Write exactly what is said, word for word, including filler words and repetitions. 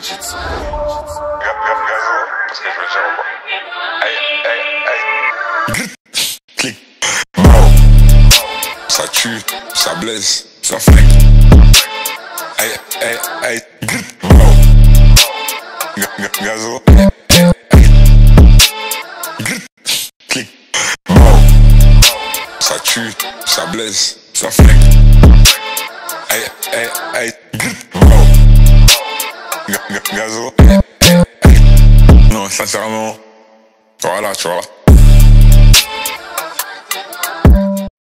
Parce que je veux dire au bas. Aïe, aïe, aïe. Clic. Bro. Ça tue, ça blesse, ça flingue. Aïe, aïe, aïe. Bro. Gazo. Clic. Bro. Ça tue, ça blesse, ça flingue. Aïe, aïe, aïe. Bro. Gazo. Non, sincèrement, voilà, tu vois.